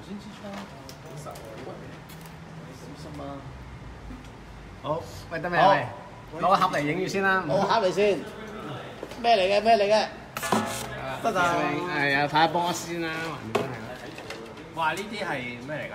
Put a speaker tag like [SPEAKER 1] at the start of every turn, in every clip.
[SPEAKER 1] 先支槍，好實喎，小心啊！
[SPEAKER 2] 好，喂得未啊？攞個盒嚟影住先啦。
[SPEAKER 1] 攞盒嚟先。咩嚟嘅？咩嚟嘅？
[SPEAKER 2] 得啦。係啊，睇下波先啦，橫掂都係啦。
[SPEAKER 3] 哇！呢啲係咩嚟㗎？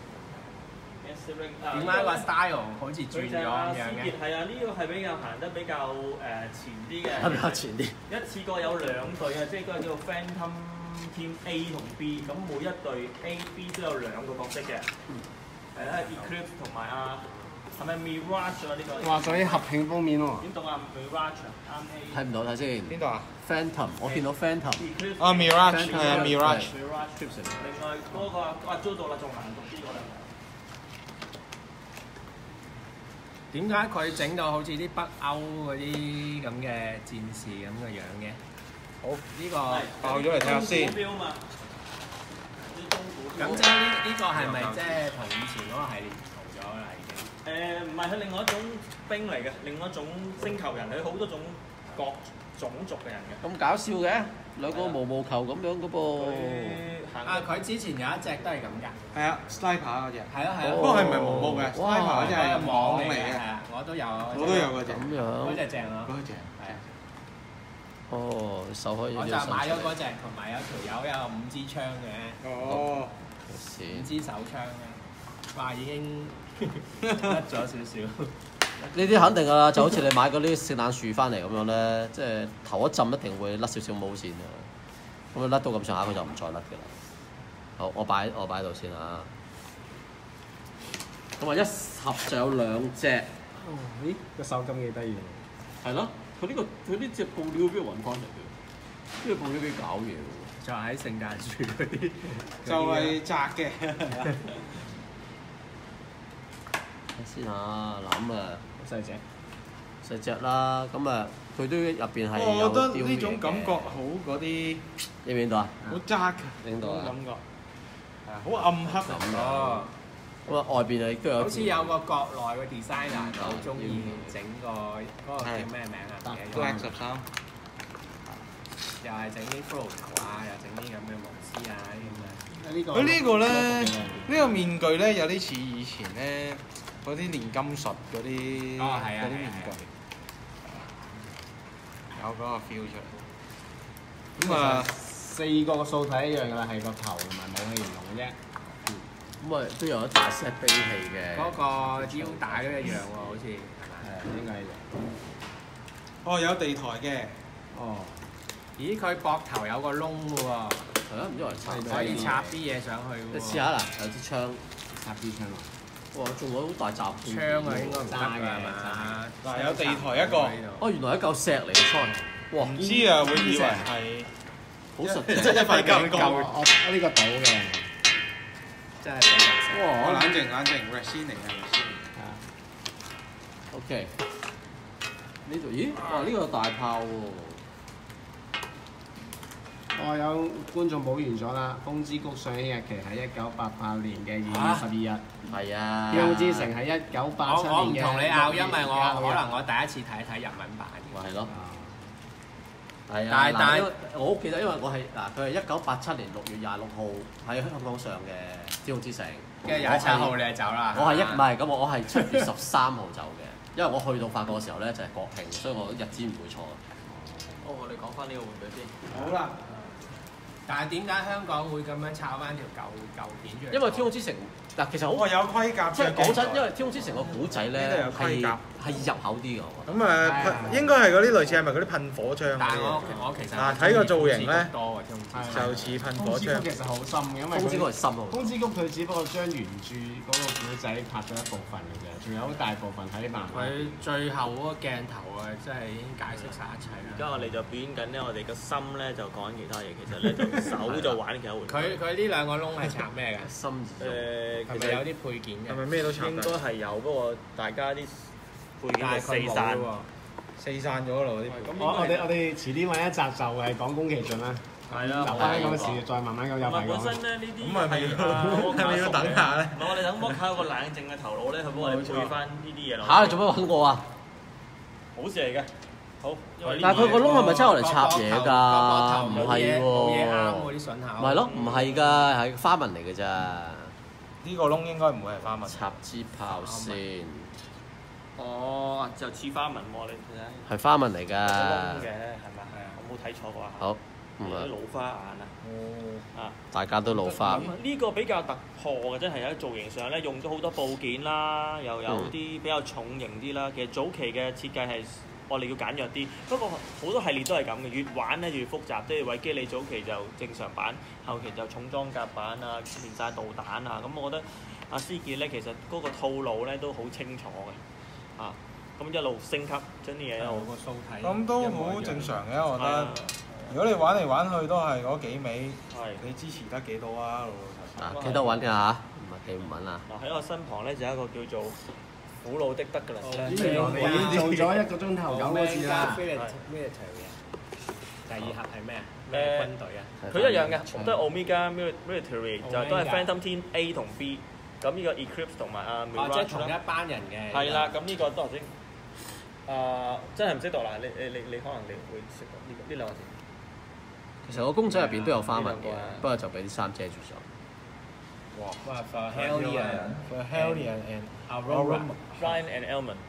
[SPEAKER 3] 點解個 style 好似轉咗咁樣嘅？
[SPEAKER 4] 係啊，呢個係比較行得比較前啲嘅。
[SPEAKER 1] 比較前啲。
[SPEAKER 4] 一次過有兩隊嘅，即係嗰個叫做 Phantom Team A 同 B， 咁每一隊 A、B 都有兩個角色嘅。係啦 ，Eclipse 同埋係咪 Mirage 啊？呢個？
[SPEAKER 2] 哇！仲要合拼封面喎。
[SPEAKER 4] 點讀啊 ？Mirage 啱 A。
[SPEAKER 1] 睇唔到睇先。
[SPEAKER 5] 邊度啊
[SPEAKER 1] ？Phantom， 我見到 Phantom。
[SPEAKER 5] 啊 Mirage 係啊 Mirage。
[SPEAKER 4] 另外嗰個租到啦，仲難讀啲嗰兩個。
[SPEAKER 3] 點解佢整到好似啲北歐嗰啲咁嘅戰士咁嘅樣嘅？
[SPEAKER 5] 好，
[SPEAKER 3] 呢個
[SPEAKER 5] 爆咗嚟睇下先。
[SPEAKER 3] 咁即係呢個係咪即係同以前嗰個系列唔同咗啦？已經？
[SPEAKER 4] 唔係，佢另外一種兵嚟嘅，另外一種星球人，佢好多種各種族嘅人嘅。
[SPEAKER 1] 咁搞笑嘅，兩個毛毛球咁樣嘅噃。
[SPEAKER 3] 佢之前有一隻都係咁㗎。
[SPEAKER 5] 係啊 ，Sniper 嗰隻。
[SPEAKER 3] 係啊係啊。
[SPEAKER 5] 不過係唔係毛毛嘅 ？Sniper 嗰隻係網嚟嘅。
[SPEAKER 3] 係啊，我都有。
[SPEAKER 5] 我都有嗰隻。
[SPEAKER 1] 咁樣。
[SPEAKER 3] 嗰隻正啊！
[SPEAKER 5] 嗰隻。
[SPEAKER 3] 係啊。
[SPEAKER 1] 哦，手可以。
[SPEAKER 3] 我就買咗嗰隻，同埋有條友有5支槍嘅。
[SPEAKER 5] 哦。
[SPEAKER 3] 5支手槍嘅，哇已經甩咗少少。
[SPEAKER 1] 呢啲肯定㗎啦，就好似你買嗰啲聖誕樹翻嚟咁樣咧，即係頭一浸一定會甩少少毛線㗎。咁樣甩到咁上下，佢就唔再甩㗎啦。好，我擺度先啊。咁啊，一盒就有2隻。
[SPEAKER 2] 咦？個手感幾得意喎！
[SPEAKER 1] 係咯，佢呢隻布料邊度揾翻嚟嘅？呢個布料幾搞嘢喎！
[SPEAKER 3] 就喺聖誕樹嗰啲，
[SPEAKER 5] 就係窄嘅。
[SPEAKER 1] 睇先啊，諗啊，
[SPEAKER 2] 細隻，
[SPEAKER 1] 細隻啦，咁啊，佢都入邊係有
[SPEAKER 5] 我覺得
[SPEAKER 1] 雕
[SPEAKER 5] 呢種感覺好嗰啲，
[SPEAKER 1] 你邊度啊？
[SPEAKER 5] 好窄嘅，
[SPEAKER 1] 邊度啊？
[SPEAKER 5] 感覺係啊，好暗黑
[SPEAKER 1] 咁
[SPEAKER 3] 哦，
[SPEAKER 1] 咁啊，外邊啊亦都有。
[SPEAKER 3] 好似有個國內個 designer 好中意整個嗰個叫咩名啊？唔記得咗
[SPEAKER 5] Black 13。
[SPEAKER 3] 又係整啲骷髏頭啊，又整啲咁嘅巫師啊啲咁嘅。
[SPEAKER 5] 佢呢個咧，呢個面具咧有啲似以前咧嗰啲煉金術嗰啲嗰啲面具，有嗰個 feel 出嚟。咁啊
[SPEAKER 2] ，4個數體一樣㗎啦，係個頭同埋武器唔同嘅啫。
[SPEAKER 1] 咁啊，都有一大 set 兵器嘅。
[SPEAKER 3] 嗰個腰帶都一樣喎，好似係咪？
[SPEAKER 2] 係應該係。
[SPEAKER 5] 哦，有地台嘅。
[SPEAKER 2] 哦。
[SPEAKER 3] 咦，佢膊頭有個窿嘅喎，
[SPEAKER 1] 係啊，唔知係插
[SPEAKER 3] 可以插啲嘢上去喎。
[SPEAKER 1] 你試下啦，有支槍，
[SPEAKER 2] 插支槍喎。
[SPEAKER 1] 哇，仲有好大閘
[SPEAKER 3] 槍啊，應該唔得㗎係嘛？
[SPEAKER 5] 嗱，有地台一個。
[SPEAKER 1] 哦，原來一嚿石嚟嘅，sorry。哇！
[SPEAKER 5] 唔知啊，會以為係
[SPEAKER 1] 好實際，
[SPEAKER 5] 即係一塊金剛。
[SPEAKER 2] 我呢個島嘅。
[SPEAKER 3] 真係比較實。
[SPEAKER 5] 哇！冷靜冷靜 ，Resine 嚟嘅 Resine。
[SPEAKER 2] 係啊。
[SPEAKER 1] OK。呢度，咦？哇！呢個大炮喎。
[SPEAKER 2] 我有觀眾補完咗啦，《風之谷》上映日期係1988年嘅2月12日。
[SPEAKER 1] 係啊。
[SPEAKER 2] 《天空之城》係1987年嘅。
[SPEAKER 3] 我唔同你拗，因為我可能我第一次睇日文版。
[SPEAKER 1] 咪係咯。係啊。但係我好記得，因為我係嗱，佢係1987年6月26號喺香港上嘅《天空之城》。
[SPEAKER 3] 跟住27號你就走啦。
[SPEAKER 1] 我係唔係咁，我係7月13號走嘅，因為我去到法國嘅時候咧就係國慶，所以我日子唔會錯。
[SPEAKER 4] 哦，我哋講翻呢個玩具先。
[SPEAKER 5] 好啦。
[SPEAKER 3] 但係點解香港會咁樣炒翻條舊片出嚟？
[SPEAKER 1] 因為《天空之城》嗱其實好
[SPEAKER 5] 有盔甲
[SPEAKER 1] 即係講真，因為《天空之城》個古仔咧係入口啲嘅，我覺得。
[SPEAKER 5] 咁應該係嗰啲類似係咪嗰啲噴火槍？
[SPEAKER 3] 但係我其實
[SPEAKER 5] 睇個造型咧，
[SPEAKER 3] 就
[SPEAKER 5] 似噴火槍。
[SPEAKER 2] 風之谷其實好深嘅，因為
[SPEAKER 1] 風之谷係深喎。
[SPEAKER 2] 風之谷佢只不過將原著嗰個古仔拍咗一部分嘅啫，仲有好大部分喺漫畫。
[SPEAKER 3] 佢最後嗰個鏡頭啊，真係已經解釋晒一切啦。
[SPEAKER 4] 而家我哋就表演緊咧，我哋個心咧就講緊其他嘢，其實咧就手就玩其他回事。
[SPEAKER 3] 佢呢兩個窿係插咩㗎？
[SPEAKER 1] 心
[SPEAKER 3] 係咪有啲配件嘅？
[SPEAKER 5] 係咪咩都插？
[SPEAKER 4] 應該係有，不過大家啲配件係四散喎，
[SPEAKER 5] 四散咗咯啲。
[SPEAKER 2] 我哋遲啲揾一集就係講宮崎駿啦。
[SPEAKER 4] 係啦，
[SPEAKER 2] 留翻嗰個時再慢慢咁有排講。
[SPEAKER 4] 本身咧呢啲
[SPEAKER 5] 咁係咪要等下咧？
[SPEAKER 4] 唔係我哋等摩卡有個冷靜嘅頭腦咧，佢幫我哋配翻呢啲嘢落。
[SPEAKER 1] 嚇！你做咩揾我啊？
[SPEAKER 4] 好事嚟嘅。 好，因為呢
[SPEAKER 1] 但係佢個窿係咪真係我嚟插嘢㗎？唔係
[SPEAKER 3] 冇嘢啱
[SPEAKER 1] 喎，
[SPEAKER 3] 嗰啲筍口。
[SPEAKER 1] 唔係咯，唔係㗎，係花紋嚟嘅咋。
[SPEAKER 5] 呢個窿應該唔會係花紋。
[SPEAKER 1] 插支炮先，
[SPEAKER 4] 哦，就似花紋喎，你睇下。
[SPEAKER 1] 係花紋嚟㗎。
[SPEAKER 4] 嘅係咪？係啊，我冇睇錯啩。
[SPEAKER 1] 好，
[SPEAKER 4] 啲老花眼啊！啊，
[SPEAKER 1] 大家都老花。
[SPEAKER 4] 呢個比較突破嘅，真係喺造型上咧用咗好多部件啦，又有啲比較重型啲啦。其實早期嘅設計係我哋要簡約啲，不過好多系列都係咁嘅，越玩咧越複雜。即係維基你早期就正常版，後期就重裝甲版啊，連晒導彈啊。咁我覺得阿思傑咧其實嗰個套路咧都好清楚嘅，啊，咁一路升級將啲嘢一路
[SPEAKER 3] 個數睇。
[SPEAKER 5] 咁都好正常嘅，我覺得。如果你玩嚟玩去都係嗰幾味，你支持得幾多啊？老老實實。
[SPEAKER 1] 幾多穩㗎嚇？唔係幾唔穩啊？
[SPEAKER 4] 嗱喺我身旁咧就有一個叫做苦惱的德㗎啦。
[SPEAKER 2] 已經做咗1個鐘頭咁多次啦。
[SPEAKER 3] 咩第二盒係咩啊？咩軍隊啊？
[SPEAKER 4] 佢一樣嘅，都係 Omega Military， 就都係 Phantom Team A 同 B。咁呢個 Eclipse 同埋阿 Mirage
[SPEAKER 3] 即係同一班人嘅。
[SPEAKER 4] 係啦，咁呢個都頭先真係唔識讀啦。你可能你會識讀呢兩個字。
[SPEAKER 1] 其實個公仔入邊都有花紋嘅，不過就俾啲衫遮住咗。
[SPEAKER 3] 哇！For Hellion and
[SPEAKER 4] Ryan and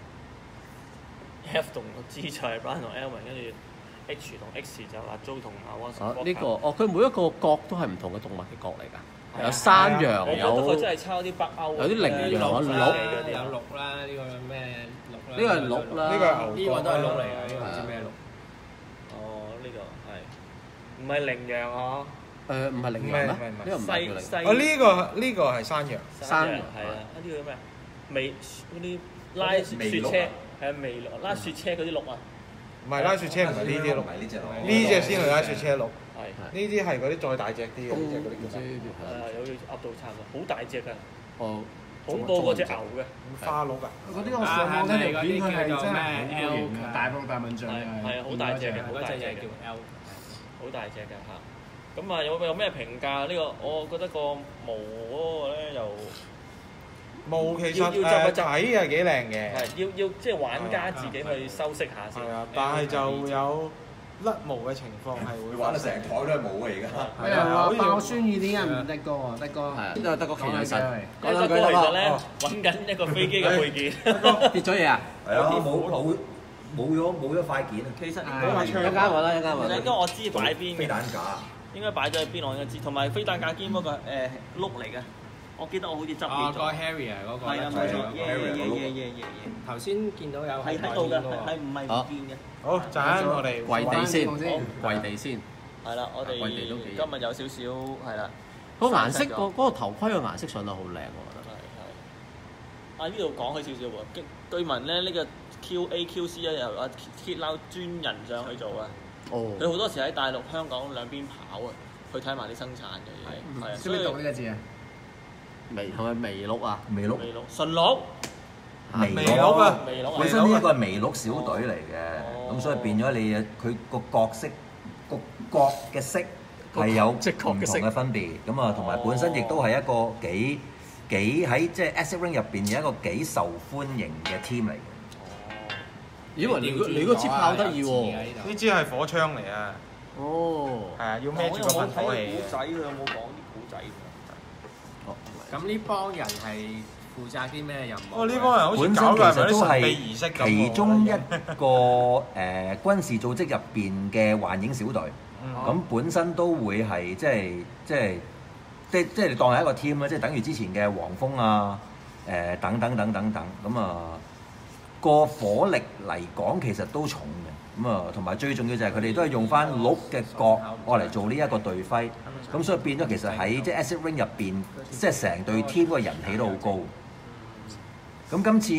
[SPEAKER 4] Elman。F 同 G 就係 Ryan 同 Elman， 跟住 H 同 X 就阿 Joe 同阿 Watson。
[SPEAKER 1] 呢個佢每一個角都係唔同嘅動物嘅角嚟㗎，有山羊，
[SPEAKER 4] 我覺得佢真係抄啲北歐，
[SPEAKER 1] 有啲羚羊，有鹿，
[SPEAKER 3] 有鹿啦，呢個咩鹿啦？
[SPEAKER 1] 呢個係鹿啦，
[SPEAKER 5] 呢個係
[SPEAKER 3] 呢個都係鹿嚟㗎，呢個唔知咩鹿。
[SPEAKER 4] 哦，呢個係唔係羚羊啊？
[SPEAKER 1] 唔係羚羊咩？呢個唔係叫羚羊。
[SPEAKER 5] 呢個係山羊。
[SPEAKER 1] 山羊
[SPEAKER 4] 係啊，呢個咩？尾嗰啲拉雪車係啊，尾鹿拉雪車嗰啲鹿啊。
[SPEAKER 5] 唔係拉雪車，唔係呢啲鹿，呢隻先係拉雪車鹿。係。呢啲係嗰啲再大隻啲嘅，呢隻嗰啲叫咩？
[SPEAKER 4] 有鴨到差唔多，好大隻㗎。
[SPEAKER 1] 哦，
[SPEAKER 4] 恐怖過隻牛嘅。
[SPEAKER 5] 花鹿㗎。
[SPEAKER 2] 嗰啲我上網睇條片，佢係真係好型，大步大蚊象
[SPEAKER 4] 係啊，好大隻嘅，好大隻嘅，好大隻嘅嚇。咁啊，有咩評價？呢個我覺得個毛嗰個咧又
[SPEAKER 5] 毛其實睇係幾靚嘅。
[SPEAKER 4] 係要即係玩家自己去修飾下先。
[SPEAKER 5] 係啊，但係就有甩毛嘅情況係會
[SPEAKER 6] 玩到成台都係毛嘅而家。
[SPEAKER 2] 係啊，爆酸雨點解唔得哥啊？得哥
[SPEAKER 1] 係啊，呢個德國奇人神。
[SPEAKER 4] 德哥其實咧揾緊一個飛機嘅配件。
[SPEAKER 1] 跌咗嘢啊！
[SPEAKER 6] 係啊，冇咗塊件啊。
[SPEAKER 4] 其實
[SPEAKER 1] 一間揾啦，一間揾。
[SPEAKER 4] 應該我知擺邊
[SPEAKER 6] 飛彈架。
[SPEAKER 4] 應該擺咗喺邊我應該知，同埋飛彈架肩嗰個碌嚟嘅，我記得我好似執起咗。
[SPEAKER 3] 個 Harrier 嗰個。
[SPEAKER 4] 係啊，冇錯。
[SPEAKER 3] 頭先見到有
[SPEAKER 4] 係喺度嘅，係唔係唔見嘅？
[SPEAKER 5] 好，陣間我哋
[SPEAKER 1] 跪地先，跪地先。
[SPEAKER 4] 係啦，我哋今日有少少係啦。
[SPEAKER 1] 個顏色嗰個頭盔嘅顏色上得好靚，我覺得。
[SPEAKER 4] 係。啊，呢度講起少少喎，據聞咧呢個 QAQC 咧由阿 Kit Lau 專人上去做啊。
[SPEAKER 1] 哦。
[SPEAKER 4] 佢好多時喺大陸、香港兩邊跑啊，去睇埋啲生產嘅嘢。係啊。
[SPEAKER 2] 識唔識讀呢個字啊？
[SPEAKER 1] 係咪微鹿啊？
[SPEAKER 6] 微鹿。
[SPEAKER 4] 純鹿。
[SPEAKER 5] 微鹿啊！
[SPEAKER 6] 本身呢一個係微鹿小隊嚟嘅，咁所以變咗你佢個角色個角嘅色係有唔同嘅分別，咁啊同埋本身亦都係一個幾喺即係 Acid Ring 入邊有一個幾受歡迎嘅 team 嚟嘅。
[SPEAKER 1] 咦？你嗰支炮得意喎！
[SPEAKER 5] 呢支係火槍嚟啊！
[SPEAKER 1] 哦。
[SPEAKER 5] 係啊，要孭住個噴火器。
[SPEAKER 4] 古仔佢有冇講啲古仔？
[SPEAKER 3] 咁呢幫人係負責啲咩任務？
[SPEAKER 5] 哦，呢幫人好似
[SPEAKER 6] 本身
[SPEAKER 5] 搞嘅
[SPEAKER 6] 其實都
[SPEAKER 5] 神秘儀式咁
[SPEAKER 6] 係其中一個軍事組織入邊嘅幻影小隊，咁本身都會係即係你當係一個 team 啦，即係等於之前嘅黃蜂啊，等等，咁啊個火力嚟講其實都重嘅，咁啊同埋最重要就係佢哋都係用翻鹿嘅角愛嚟做呢一個隊徽。咁所以變咗其實喺即係 Acid Ring 入邊，即係成隊 team 個人氣都好高。咁今次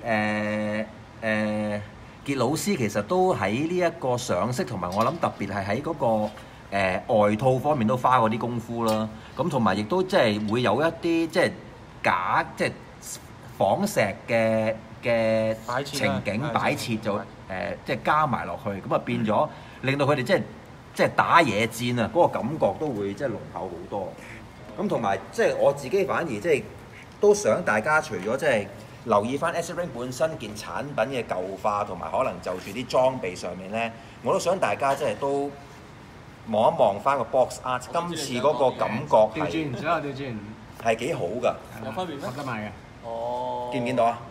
[SPEAKER 6] 傑老師其實都喺呢一個上色，同埋我諗特別係喺嗰個外套方面都花過啲功夫啦。咁同埋亦都即係會有一啲即係假即係仿石嘅情景擺設就即係加埋落去，咁啊變咗令到佢哋即係打野戰啊，嗰個感覺都會即係濃厚好多。咁同埋即係我自己反而即係都想大家除咗即係留意翻 Acid Rain 本身件產品嘅舊化，同埋可能就住啲裝備上面咧，我都想大家即係都望一望翻個 box art。今次嗰個感覺
[SPEAKER 2] 調轉，左右調轉，
[SPEAKER 6] 係幾好㗎。
[SPEAKER 4] 有分別咩？
[SPEAKER 2] 合得埋嘅。
[SPEAKER 4] 哦，
[SPEAKER 6] 見唔見到啊？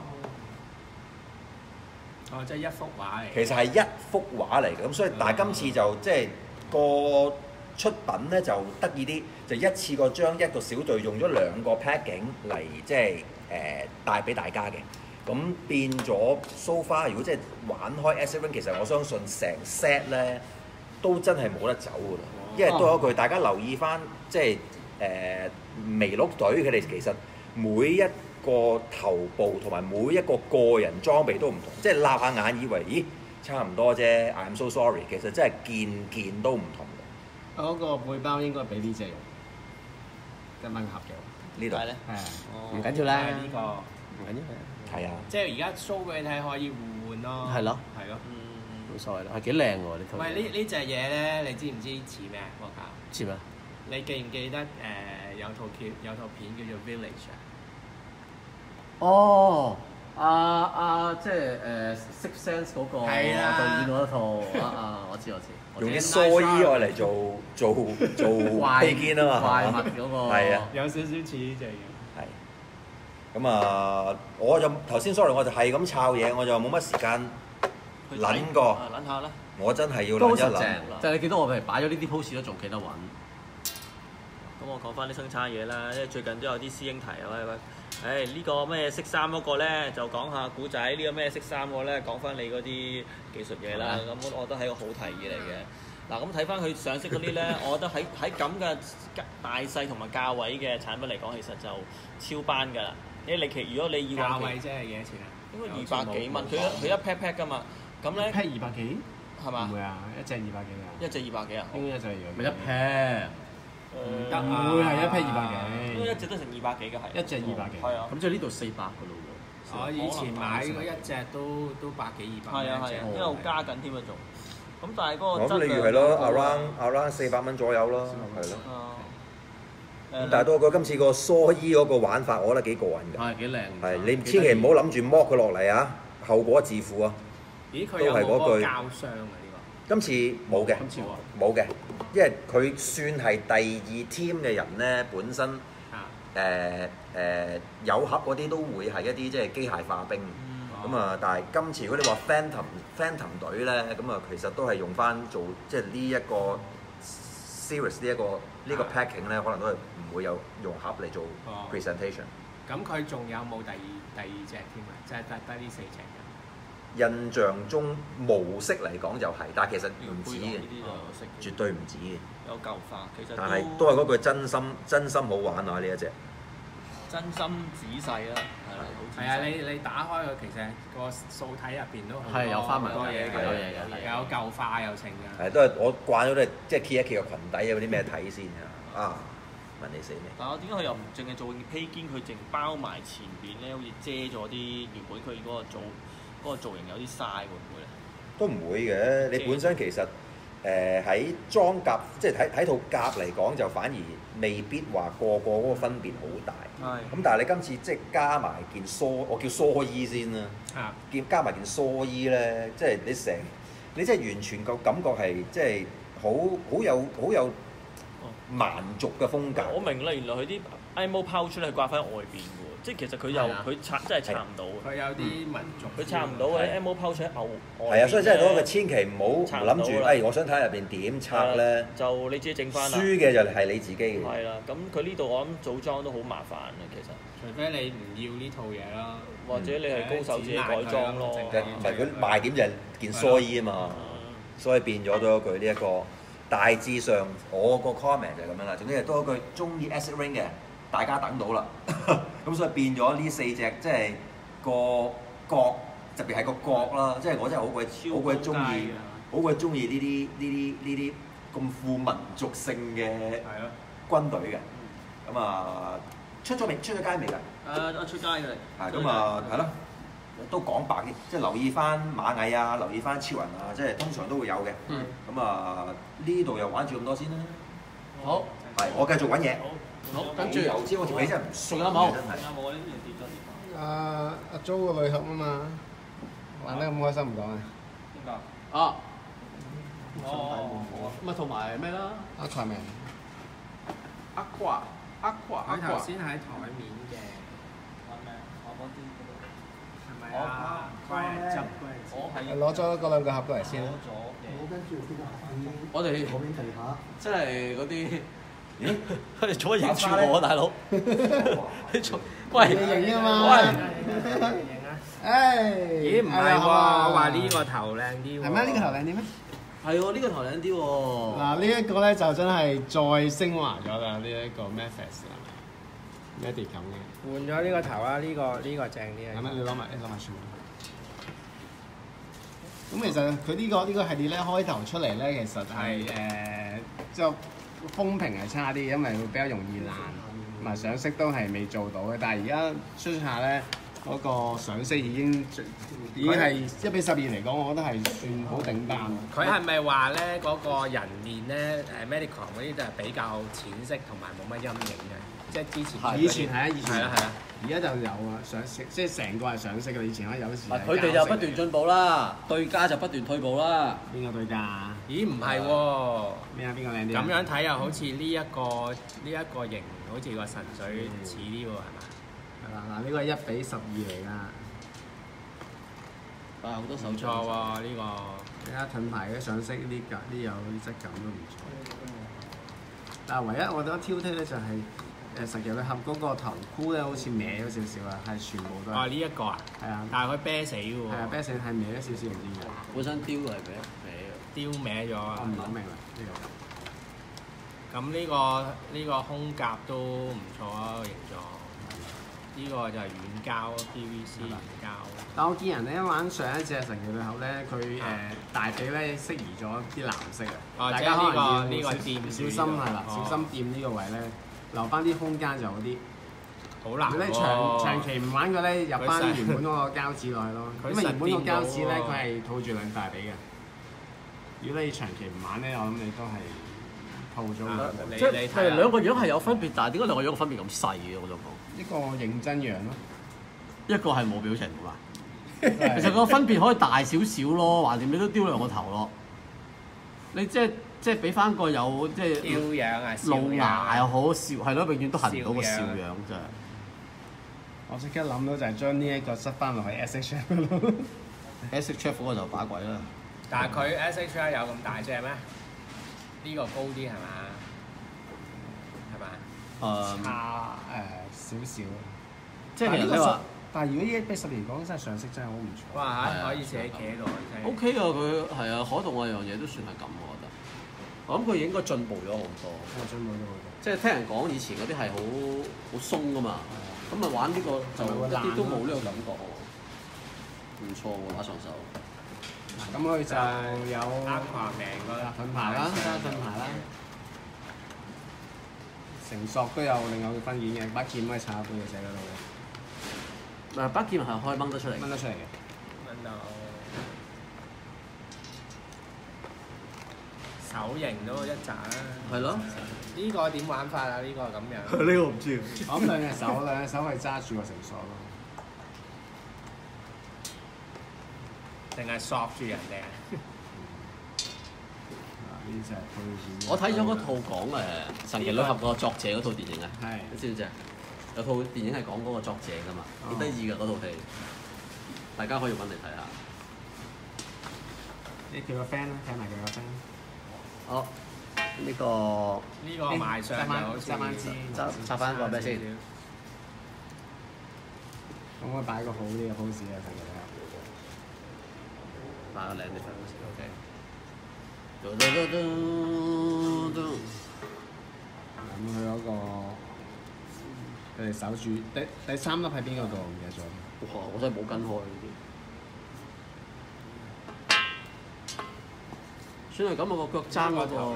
[SPEAKER 3] 哦，即係一幅畫嚟。
[SPEAKER 6] 其實係一幅畫嚟嘅，咁所以但係今次就即係個出品咧就得意啲，就一次過將一個小隊用咗2個 packing 嚟即係帶俾大家嘅。咁變咗 so far，如果即係玩開 Acid Rain，其實我相信成 set 咧都真係冇得走㗎啦。因為都有一句，大家留意翻，即係麋鹿隊佢哋其實每一個頭部同埋每一個個人裝備都唔同，即係立下眼以為咦差唔多啫 ，I'm so sorry， 其實真係件件都唔同嘅。
[SPEAKER 2] 嗰個背包應該俾呢隻用，一蚊盒嘅。
[SPEAKER 6] 呢度
[SPEAKER 4] 係咧，
[SPEAKER 2] 係啊，
[SPEAKER 1] 唔緊要啦，
[SPEAKER 3] 呢個
[SPEAKER 1] 唔緊要嘅，
[SPEAKER 6] 係啊，
[SPEAKER 3] 即係而家 show 俾你睇可以互換咯。
[SPEAKER 1] 係咯，
[SPEAKER 3] 係咯。
[SPEAKER 1] 冇所謂啦，係幾靚喎呢套。
[SPEAKER 3] 喂，呢隻嘢咧，你知唔知似咩啊？我靠！
[SPEAKER 1] 似咩？
[SPEAKER 3] 你記唔記得有套片叫做 Village 啊？
[SPEAKER 1] 哦，即係Six Sense 嗰個
[SPEAKER 3] 係啊
[SPEAKER 1] 導演嗰套我知。
[SPEAKER 6] 用啲蓑衣愛嚟做披肩啊嘛，
[SPEAKER 1] 怪物嗰個
[SPEAKER 6] 係啊。
[SPEAKER 3] 有少少似呢隻嘢。
[SPEAKER 6] 係。咁啊，我就頭先 sorry，我就係咁抄嘢，我就冇乜時間諗過。
[SPEAKER 4] 諗下啦。
[SPEAKER 6] 我真係要
[SPEAKER 1] 都好
[SPEAKER 6] 諗一諗。
[SPEAKER 1] 實正，就係你見到我譬如擺咗呢啲 pose 都仲記得揾。
[SPEAKER 4] 咁我講翻啲生產嘢啦，因為最近都有啲師兄提啊，喂，呢個咩色衫嗰個咧就講下古仔，呢個咩色衫嗰個咧講翻你嗰啲技術嘢啦。咁我覺得係一個好提議嚟嘅。嗱，咁睇翻佢上色嗰啲咧，我覺得喺咁嘅大細同埋價位嘅產品嚟講，其實就超班㗎啦。因為如果你以往
[SPEAKER 3] 價位即係幾多錢啊？
[SPEAKER 4] 應該200幾蚊，佢一 pack pack 㗎嘛。咁咧
[SPEAKER 2] pack 200幾？
[SPEAKER 4] 係嘛？
[SPEAKER 2] 唔會啊，一隻200幾啊。
[SPEAKER 4] 一隻200幾啊？
[SPEAKER 2] 應該一隻200幾。
[SPEAKER 1] 咪一 pair，
[SPEAKER 2] 唔得啊！會係一 pack 200幾。
[SPEAKER 4] 應該一隻都成200幾嘅係。
[SPEAKER 2] 一隻200幾。
[SPEAKER 4] 係啊。
[SPEAKER 1] 咁即係呢度400㗎咯喎。
[SPEAKER 3] 我以前買嗰一隻都百幾200。
[SPEAKER 4] 係啊，因為好加緊添啊仲。咁但係嗰個
[SPEAKER 6] 咁你預係咯，around 400蚊左右咯，係咯。咁但係都覺得今次個蓑衣嗰個玩法，我覺得幾過癮㗎。
[SPEAKER 1] 係幾靚。
[SPEAKER 6] 係你千祈唔好諗住剝佢落嚟啊，後果自負啊！
[SPEAKER 3] 咦？佢有冇嗰個膠箱啊？呢
[SPEAKER 6] 今次冇嘅，
[SPEAKER 1] 今次
[SPEAKER 6] 冇嘅，因為佢算係第2 team 嘅人咧，本身有盒嗰啲都會係一啲即係機械化兵。咁啊，但係今次如果你話 Phantom 隊咧，咁啊其實都係用翻做即係呢一個 series 呢個 packing 咧，可能都係唔會有用盒嚟做 presentation。
[SPEAKER 3] 咁佢仲有冇第二隻添啊？即係得呢4隻嘅。
[SPEAKER 6] 印象中模式嚟講就係，但係其實唔止嘅，絕對唔止嘅。
[SPEAKER 4] 有舊化，其實
[SPEAKER 6] 但係都係嗰句真心好玩啊！呢一隻
[SPEAKER 4] 真心仔細啦，係啦，好
[SPEAKER 3] 係啊！你打開佢，其實個素體入邊都好
[SPEAKER 1] 係有花紋
[SPEAKER 3] 多嘢嘅，
[SPEAKER 1] 有嘢嘅，
[SPEAKER 3] 有舊化有剩㗎。
[SPEAKER 6] 係都係我慣咗都係即係揭一揭個裙底有啲咩睇先啊！問你死未？
[SPEAKER 4] 但係我點解佢又唔淨係做披肩，佢淨包埋前邊咧，好似遮咗啲原本佢嗰個造型有啲嘥，會唔會咧？
[SPEAKER 6] 都唔會嘅，你本身其實喺裝甲，即係睇套甲嚟講，就反而未必話個嗰個分別好大。
[SPEAKER 4] 係。
[SPEAKER 6] 咁但係你今次即係加埋件我叫蓑衣先啦。加埋件蓑衣咧，即係你即係完全個感覺係即係好有蠻族嘅風格。
[SPEAKER 4] 我明啦，原來佢啲 ammo pouch 咧係掛翻外邊嘅喎，即係其實佢真係插唔到。
[SPEAKER 3] 佢有啲民族，
[SPEAKER 4] 佢插唔到嘅 ammo pouch 喺外。
[SPEAKER 6] 係啊，所以真係嗰個千祈唔好諗住，我想睇下入邊點拆咧。
[SPEAKER 4] 就你自己整翻啦。
[SPEAKER 6] 輸嘅就係你自己嘅。
[SPEAKER 4] 係啦，咁佢呢度我諗組裝都好麻煩嘅，其實。
[SPEAKER 3] 除非你唔要呢套嘢啦，
[SPEAKER 4] 或者你係高手自己改裝咯。
[SPEAKER 6] 唔係佢賣點就係件蓑衣啊嘛，所以變咗都一句呢一個。大致上我個 comment 就係咁樣啦，總之都一句中意 Acid Rain 嘅，大家等到啦。咁所以變咗呢4隻，即係個角，特別係個角啦，即係我真係好鬼中意呢啲咁富民族性嘅軍隊嘅。咁啊出咗街未㗎？
[SPEAKER 4] 出街㗎。
[SPEAKER 6] 係咁啊，係咯。都講白啲，即係留意翻螞蟻啊，留意翻超人啊，即係通常都會有嘅。咁啊，呢度又玩住咁多先啦。
[SPEAKER 1] 好，
[SPEAKER 6] 係我繼續揾嘢。
[SPEAKER 1] 好，跟住
[SPEAKER 6] 油脂我條尾真係唔
[SPEAKER 1] 仲有冇？
[SPEAKER 6] 真係。
[SPEAKER 4] 冇呢啲跌咗。
[SPEAKER 2] 阿租個女俠啊嘛，玩得咁開心唔講啊！
[SPEAKER 4] 邊個？
[SPEAKER 1] 啊，
[SPEAKER 4] 哦，
[SPEAKER 1] 咪同埋咩啦
[SPEAKER 2] Aquaman
[SPEAKER 3] 佢頭先喺台面嘅，
[SPEAKER 4] 玩咩？我嗰啲
[SPEAKER 3] 係咪啊？怪人執嗰陣時。
[SPEAKER 4] 我係
[SPEAKER 2] 攞咗嗰兩個盒過嚟先啦。
[SPEAKER 4] 咗嘅。
[SPEAKER 1] 我哋真係嗰啲，咦？佢哋做乜影住我啊，大佬？你做喂？
[SPEAKER 2] 你影啊嘛！
[SPEAKER 1] 喂！
[SPEAKER 3] 咦唔係喎，我話呢個頭靚啲喎。
[SPEAKER 2] 係咩？呢個頭靚啲咩？
[SPEAKER 1] 係喎，呢個頭靚啲喎。
[SPEAKER 2] 嗱，呢一個咧就真係再升華咗啦，呢一個 Memphis 啊 ，Medi 咁嘅。
[SPEAKER 3] 換咗呢個頭啦，呢個正啲啊。
[SPEAKER 2] 係咩？你攞埋全部。咁其實佢呢個系列咧開頭出嚟咧，其實係即係風評係差啲，因為會比較容易爛，同埋上色都係未做到嘅。但係而家出下咧，嗰個上色已經係1:12嚟講，我覺得係算好頂單。
[SPEAKER 3] 佢係咪話咧嗰個人面咧Medicom 嗰啲就係比較淺色同埋冇乜陰影嘅？即係之前
[SPEAKER 2] 以前係啊，以前
[SPEAKER 3] 係啦，
[SPEAKER 2] 而家就有啊，上色即係成個係上色嘅。以前有時係
[SPEAKER 1] 佢哋就不斷進步啦，對家就不斷退步啦。
[SPEAKER 2] 邊個對家啊？
[SPEAKER 3] 咦唔係喎？
[SPEAKER 2] 咩啊？邊個靚啲？
[SPEAKER 3] 咁樣睇又好似呢一個型，好似個神水似啲喎，係嘛？
[SPEAKER 2] 係啦，嗱呢個係1:12嚟㗎。
[SPEAKER 1] 啊，好多手
[SPEAKER 3] 唔錯喎呢個。
[SPEAKER 2] 而家盾牌嘅上色呢有啲質感都唔錯。但係唯一我覺得挑剔咧就係神奇女俠嗰個頭箍咧，好似歪咗少少啊，係全部都係。
[SPEAKER 3] 哦，呢一個啊？
[SPEAKER 2] 係啊。
[SPEAKER 3] 但係佢啤死喎。
[SPEAKER 2] 係啊，啤死係歪咗少少唔知點解。
[SPEAKER 1] 本身雕係咩？
[SPEAKER 3] 雕歪咗啊！
[SPEAKER 2] 我唔係好明啦呢
[SPEAKER 3] 個。咁呢個胸甲都唔錯啊，個形狀。呢個就係軟膠 PVC 軟膠。
[SPEAKER 2] 但我見人咧玩上一隻神奇女俠咧，佢大髀咧適宜咗啲藍色啊。大家可能要
[SPEAKER 3] 呢個掂
[SPEAKER 2] 小心係啦，小心掂呢個位咧，留翻啲空間就好啲。
[SPEAKER 3] 好難喎！
[SPEAKER 2] 如果你長期唔玩嘅咧，入翻原本嗰個膠紙落去咯。因為原本個膠紙咧，佢係套住兩大髀嘅。如果你長期唔玩咧，我諗你都係套咗。
[SPEAKER 1] 即係佢哋兩個樣係有分別，但係點解兩個樣個分別咁細嘅？我想講。
[SPEAKER 2] 一個認真樣咯，
[SPEAKER 1] 一個係冇表情㗎嘛。其實個分別可以大少少咯，橫掂你都丟兩個頭咯。你即係俾翻個有即係
[SPEAKER 3] 雕樣啊，
[SPEAKER 1] 露牙又好笑，係咯，永遠都行唔到個笑樣真係。
[SPEAKER 2] 我即刻諗到就係將呢一個塞翻落去 SHF 咯。
[SPEAKER 1] SHF 嗰個就把鬼啦。
[SPEAKER 3] 但係佢 SHF 有咁大隻咩？呢個高啲係嘛？係嘛？
[SPEAKER 2] 差少少。
[SPEAKER 1] 即係其實你話，
[SPEAKER 2] 但係如果1:10嚟講，真係上色真係好唔錯。
[SPEAKER 3] 哇！可以自己企喺度真係。
[SPEAKER 1] OK 啊，佢係啊，海動嗰樣嘢都算係咁，我覺得。我諗佢應該進步咗好多。
[SPEAKER 2] 進步咗好多。
[SPEAKER 1] 即係聽人講，以前嗰啲係好鬆噶嘛，咁啊玩呢個就一啲都冇呢個感覺喎。唔錯喎，打上手。
[SPEAKER 2] 咁佢就有
[SPEAKER 3] Aquaman嗰個
[SPEAKER 2] 盾牌啦，加盾牌啦。繩索都有另外嘅分件嘅，把劍可以插入背脊嗰度嘅。
[SPEAKER 1] 把劍係可以掹得出嚟，
[SPEAKER 2] 掹得出嚟嘅。
[SPEAKER 3] 掹到手型都一紮啦。
[SPEAKER 1] 係咯。
[SPEAKER 3] 呢個點玩法啊？呢個咁樣。
[SPEAKER 1] 呢個唔知。
[SPEAKER 2] 我諗兩隻手係揸住個繩索咯。
[SPEAKER 3] 定係索住人哋啊？
[SPEAKER 2] 呢隻推薦。
[SPEAKER 1] 我睇咗嗰套講神奇女俠個作者嗰套電影啊，
[SPEAKER 2] 係
[SPEAKER 1] 你知唔知啊？有套電影係講嗰個作者㗎嘛，幾得意㗎嗰套戲，大家可以揾嚟睇下。
[SPEAKER 2] 你叫個 friend 啦，睇埋佢個 friend。
[SPEAKER 1] 好，呢個
[SPEAKER 3] 賣相就好似
[SPEAKER 1] 插翻個咩先？
[SPEAKER 2] 咁我擺個好啲嘅 pose 啊，神奇女俠。
[SPEAKER 1] 擺個靚啲 pose OK。
[SPEAKER 2] 咁佢嗰個佢哋守住第3粒喺邊個度？唔記得咗。
[SPEAKER 1] 哇！我真係冇跟開呢啲。算係咁啊！個腳踭嗰個。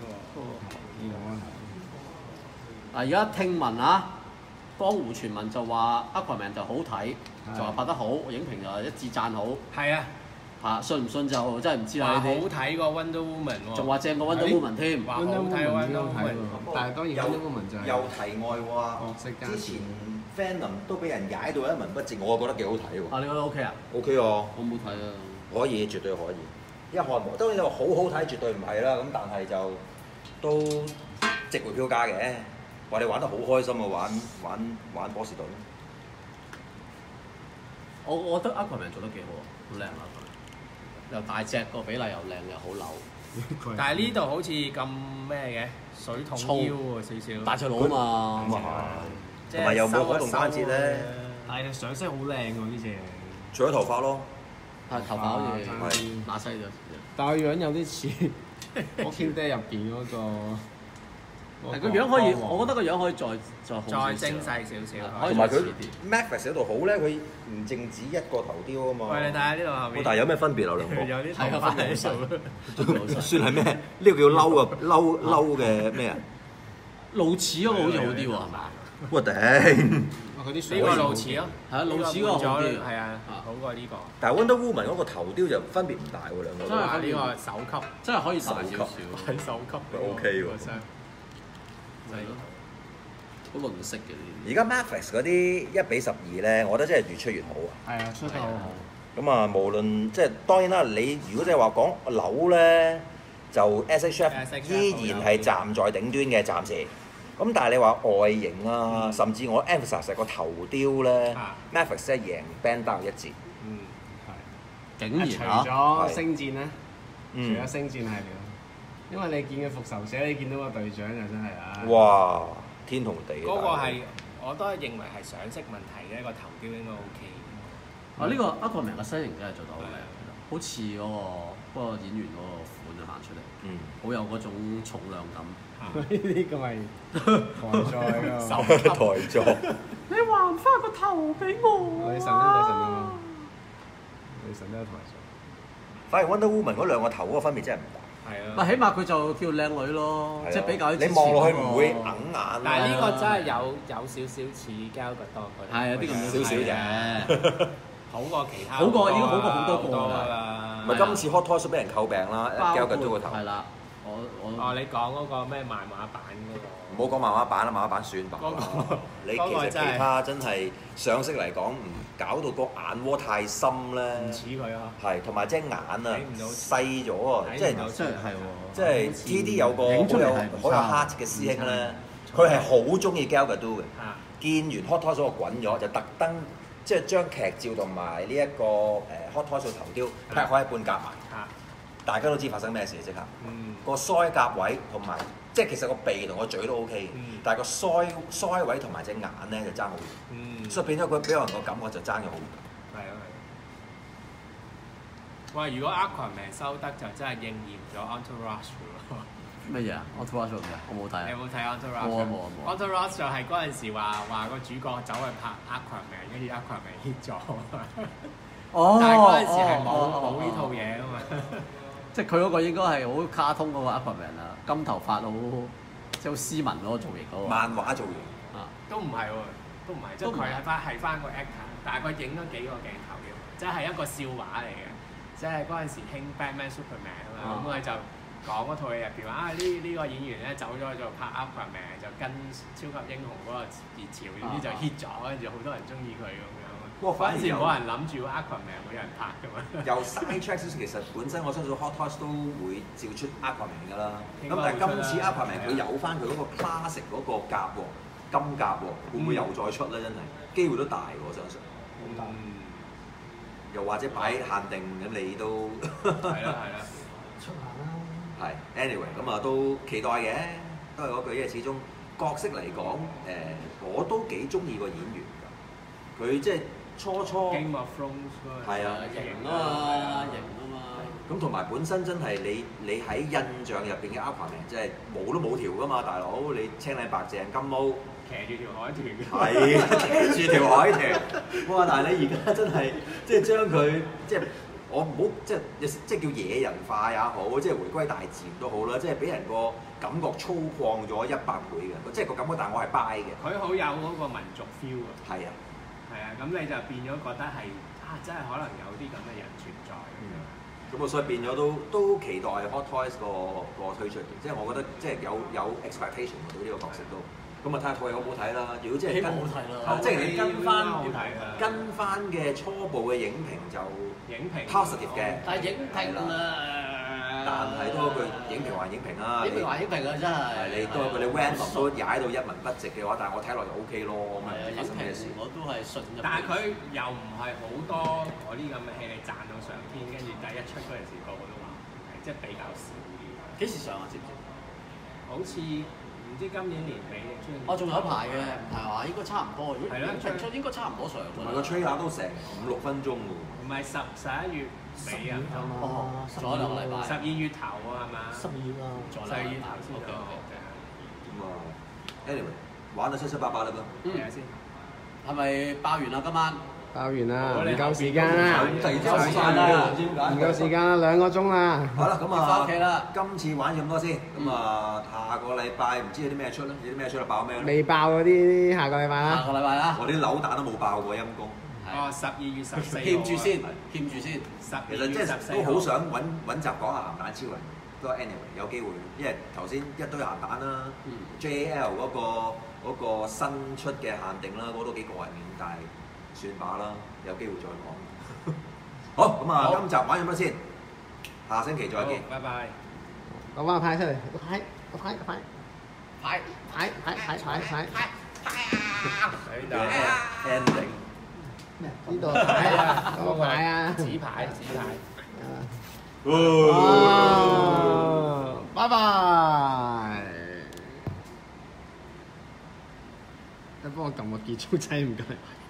[SPEAKER 1] 嗱，而家聽聞啊，江湖傳聞就話 Aquaman 就好睇，就話拍得好，影評就一致讚好。
[SPEAKER 3] 係啊，
[SPEAKER 1] 嚇，信唔信就真係唔知啦
[SPEAKER 3] 話好
[SPEAKER 1] 呢啲。
[SPEAKER 3] 睇過 Wonder Woman 喎，
[SPEAKER 1] 仲話正過 Wonder Woman 添。
[SPEAKER 3] 話好睇 Wonder Woman。
[SPEAKER 2] 但係當然 Wonder Woman 就係
[SPEAKER 6] 又題外話
[SPEAKER 2] 角色加
[SPEAKER 6] 之前 Venom 都俾人踩到一文不值，我覺得幾好睇喎。
[SPEAKER 1] 啊，你覺得 OK 啊？
[SPEAKER 6] OK 喎，
[SPEAKER 1] 我冇睇啊。
[SPEAKER 6] 可以，絕對可以。一看無，當然你話好好睇，絕對唔係啦。咁但係就都值回票價嘅。話你玩得好開心啊，玩波士頓。
[SPEAKER 1] 我覺得 Aquaman 做得幾好啊，好靚啊！又大隻，個比例又靚又好扭。
[SPEAKER 3] 但係呢度好似咁咩嘅，水桶腰喎少少。
[SPEAKER 1] 大隻佬啊嘛。
[SPEAKER 6] 咁啊係，同埋又冇可動關節咧，
[SPEAKER 2] 但係上色好靚喎呢隻，
[SPEAKER 6] 除咗頭髮咯。
[SPEAKER 1] 係頭髮好似
[SPEAKER 2] 係
[SPEAKER 1] 乸西咗。
[SPEAKER 2] 但係個樣有啲似 Walking Dead 入邊嗰個。
[SPEAKER 1] 係個樣可以，我覺得個樣可以再好少少
[SPEAKER 3] 再精細少少。
[SPEAKER 6] 同埋佢
[SPEAKER 1] 可以再遲啲
[SPEAKER 6] Max 嗰度好咧，佢唔淨止一個頭雕啊嘛。
[SPEAKER 3] 喂，你睇下呢度後面。
[SPEAKER 6] 但係有咩分別啊？兩個
[SPEAKER 3] 有啲
[SPEAKER 1] 係啊，
[SPEAKER 3] 頭髮喺
[SPEAKER 1] 分別好
[SPEAKER 3] 度。
[SPEAKER 1] 細。
[SPEAKER 6] 算係咩？呢個叫嬲啊！嬲嘅咩啊？
[SPEAKER 1] 露齒嗰個好似好啲喎，係嘛？
[SPEAKER 6] 我頂！
[SPEAKER 2] 佢啲
[SPEAKER 3] 呢個露齒咯，
[SPEAKER 1] 係啊，露齒嗰個好啲。
[SPEAKER 3] 係啊，好過呢個。
[SPEAKER 6] 但係 Wonder Woman 嗰個頭雕就分別唔大喎，兩個都。
[SPEAKER 1] 真係
[SPEAKER 3] 哇！呢個首級，
[SPEAKER 1] 真係可以大少少。
[SPEAKER 3] 係首級。
[SPEAKER 6] 佢 OK 喎
[SPEAKER 1] 係咯，好輪色嘅呢
[SPEAKER 6] 而家 Netflix 嗰啲1:12咧，我覺得真係越出越好啊！
[SPEAKER 2] 係啊，出得好好。
[SPEAKER 6] 咁啊，無論即係當然啦，你如果即係話講樓咧，就 SHF 依然係站在頂端嘅暫時。咁但係你話外形啊，甚至我 emphasize 個頭雕咧，Netflix 真係贏 Bandai 一截。
[SPEAKER 2] 嗯，係。
[SPEAKER 1] 啲。竟
[SPEAKER 2] 除
[SPEAKER 1] 然啊！
[SPEAKER 2] 咗星戰咧，除
[SPEAKER 6] 嗯
[SPEAKER 2] 咗星戰系列，因為你見嘅復仇者，你見到個隊長就真係啊！
[SPEAKER 6] 哇！天同地。
[SPEAKER 3] 嗰個係我都係認為係上色問題嘅，個頭雕應該 OK。
[SPEAKER 1] 啊，呢個 Aquaman 嘅身形真係做得好靚，好似嗰個演員嗰個款就行出嚟，
[SPEAKER 6] 嗯，
[SPEAKER 1] 好有嗰種重量感。
[SPEAKER 2] 呢啲咁係台賽㗎。
[SPEAKER 6] 台座。
[SPEAKER 1] 你還翻個頭俾我
[SPEAKER 2] 女神啊女神啊！女神都有台賽。
[SPEAKER 6] 反而 Wonder Woman 嗰兩個頭嗰個分別真係唔大。
[SPEAKER 3] 係啊。
[SPEAKER 1] 咪起碼佢就叫靚女咯，即係比較
[SPEAKER 6] 你望落去唔會硬眼。
[SPEAKER 3] 但係呢個真係有少少似 Gal Gadot 嗰啲。
[SPEAKER 1] 係有啲咁
[SPEAKER 6] 少少
[SPEAKER 1] 嘅，
[SPEAKER 3] 好過其他。
[SPEAKER 1] 好過已經好過好多個
[SPEAKER 3] 啦。
[SPEAKER 6] 唔係今次 Hot Toys 俾人詬病啦，Gal Gadot 個頭。
[SPEAKER 1] 係啦，我
[SPEAKER 3] 哦，你講嗰個咩漫畫版嗰個？
[SPEAKER 6] 唔好講漫畫版啦，漫畫版算吧。你其實其他真係上色嚟講，唔搞到個眼窩太深咧。
[SPEAKER 3] 唔似佢啊！
[SPEAKER 6] 係，同埋隻眼啊
[SPEAKER 3] 睇唔到
[SPEAKER 6] 細咗啊！即係
[SPEAKER 1] 真係係喎，
[SPEAKER 6] 即係 TD 有個
[SPEAKER 1] 影出嚟係
[SPEAKER 6] 好有 heart 嘅師兄咧，佢係好中意 Gal Gadot 嘅。
[SPEAKER 3] 啊！
[SPEAKER 6] 見完 Hot Toys 嗰個滾咗，就特登即係將劇照同埋呢一個Hot Toys 頭雕劈開一半夾埋，
[SPEAKER 3] 啊！
[SPEAKER 6] 大家都知發生咩事即刻。
[SPEAKER 3] 嗯。
[SPEAKER 6] 個腮甲位同埋即係其實個鼻同個嘴都 OK 嘅，但係個腮位同埋隻眼咧就爭好遠，
[SPEAKER 3] 嗯。
[SPEAKER 6] 所以變咗佢俾人個感覺就爭咗好遠。
[SPEAKER 3] 係啊係。喂，如果 Aquaman 收得就真係應驗咗 Entourage 喎。
[SPEAKER 1] 乜嘢啊？Entourage 咩啊？我冇睇啊。
[SPEAKER 3] 你有冇睇 Entourage？
[SPEAKER 1] 冇啊冇啊冇啊
[SPEAKER 3] Entourage 就係嗰陣時話個主角走去拍 Aquaman，跟住 Aquaman hit 咗。
[SPEAKER 1] 哦
[SPEAKER 3] 但係嗰陣時係冇呢套嘢啊嘛。
[SPEAKER 1] 即係佢嗰個應該係好卡通嗰個 Aquaman 啊，金頭髮好即係好斯文嗰個造型嗰個。
[SPEAKER 6] 漫畫做完，
[SPEAKER 1] 啊，
[SPEAKER 3] 都唔係喎，都唔係，即係佢係翻個 actor，但係佢影咗幾個鏡頭嘅，即係一個笑話嚟嘅。即係嗰陣時興 Batman Superman 啊嘛，咁佢就講嗰套嘢入邊話啊呢個演員咧走咗去做拍 Aquaman，就跟超級英雄嗰個熱潮，點知就 hit 咗，跟住好多人中意佢咁樣。
[SPEAKER 6] 哇！反而
[SPEAKER 3] 嗰陣時冇人諗住 Aquaman 會有人拍㗎嘛。
[SPEAKER 6] 由 Side Tracks 其實本身我相信 Hot Toys 都會照出 Aquaman 㗎啦。
[SPEAKER 3] 應該
[SPEAKER 6] 咁但係今次
[SPEAKER 3] 會出啦
[SPEAKER 6] Aquaman 佢有翻佢嗰個 classic 嗰個甲喎，金甲喎，會唔會又再出咧？真係機會都大喎，我相信。又或者擺限定咁，你都
[SPEAKER 3] 係啦係啦。
[SPEAKER 2] 出下啦。
[SPEAKER 6] 係 anyway 咁啊，都期待嘅，都係嗰句，因為始終角色嚟講，我都幾中意個演員㗎。佢即係初
[SPEAKER 3] Game of Thrones 嗰個
[SPEAKER 6] 係啊
[SPEAKER 1] 型啊嘛，型啊嘛。
[SPEAKER 6] 咁同埋本身真係你喺印象入邊嘅 Aquaman 即係毛都冇條㗎嘛，大佬你青靚白淨金毛。
[SPEAKER 3] 騎住條海豚。
[SPEAKER 6] 係騎住條海豚，哇！但係你而家真係即係將佢即係我唔好即係叫野人化也好，即係回歸大自然都好啦，即係俾人個感覺粗獷咗100倍嘅，即係個感覺，但係我係 buy 嘅。
[SPEAKER 3] 佢好有嗰個民族 feel 啊！
[SPEAKER 6] 係啊，
[SPEAKER 3] 係啊，咁你就變咗覺得係真係可能有啲咁嘅人存在咁樣。
[SPEAKER 6] 咁我所以變咗都期待 Hot Toys 個推出嘅，即係我覺得即係有 expectation 對呢個角色都。咁啊睇下套戲好唔好睇啦！如果即係跟即係你跟翻嘅初步嘅影評就
[SPEAKER 3] 影評
[SPEAKER 6] positive 嘅，
[SPEAKER 1] 但係影評
[SPEAKER 6] 但係都嗰句影評還影評啦。
[SPEAKER 1] 影評還影評啊，真係。
[SPEAKER 6] 你都你 random 都踩到一文不值嘅話，但係我睇落就 OK 咯。咁啊，
[SPEAKER 1] 影評我都係信入。
[SPEAKER 3] 但係佢又唔係好多嗰啲咁嘅戲，你賺到上天，跟住第一出嗰陣時個個都話係，即係比較少啲。
[SPEAKER 1] 幾時上啊？知唔知？
[SPEAKER 3] 好似唔知今年年尾定出年。
[SPEAKER 1] 仲有一排嘅，唔係話應該差唔多。如果影評出應該差唔多上。
[SPEAKER 6] 同埋個 trailer 都成5-6分鐘喎。
[SPEAKER 3] 唔係11月尾啊，
[SPEAKER 1] 仲有2個禮拜。
[SPEAKER 3] 12月頭啊，係嘛
[SPEAKER 7] 12月啊，
[SPEAKER 3] 仲有2月頭先到。
[SPEAKER 6] 咁啊 ，anyway 玩到七七八八啦噃。
[SPEAKER 3] 睇下先。
[SPEAKER 1] 係咪爆完啦？今晚
[SPEAKER 2] 爆完啦，唔夠時間啦，
[SPEAKER 1] 突然之間時間啦，
[SPEAKER 2] 唔夠時間啦，2個鐘啦。
[SPEAKER 6] 好啦，咁
[SPEAKER 1] 翻屋企啦。
[SPEAKER 6] 今次玩咁多先，咁啊下個禮拜唔知有啲咩出咧？有啲咩出啦？爆咩咧？
[SPEAKER 2] 未爆嗰啲下個禮拜啦。
[SPEAKER 1] 下個禮拜啦。
[SPEAKER 6] 我啲扭蛋都冇爆過，陰公。
[SPEAKER 3] 12月14。
[SPEAKER 1] 欠住先，欠住先。
[SPEAKER 6] 其實即係都好想揾集講下鹹蛋超人，不過 anyway 有機會，因為頭先一堆鹹蛋啦，JL 嗰個新出嘅限定啦，嗰個都幾過癮嘅，但係算把啦，有機會再講。好，咁啊，今集玩咁多先，下星期再見。
[SPEAKER 3] 拜拜。
[SPEAKER 2] 攞翻個牌出嚟，個牌。
[SPEAKER 6] ending。
[SPEAKER 2] 呢度牌啊，嗰個牌啊，
[SPEAKER 3] 紙牌。
[SPEAKER 2] 拜拜。你幫我撳個結束掣唔該。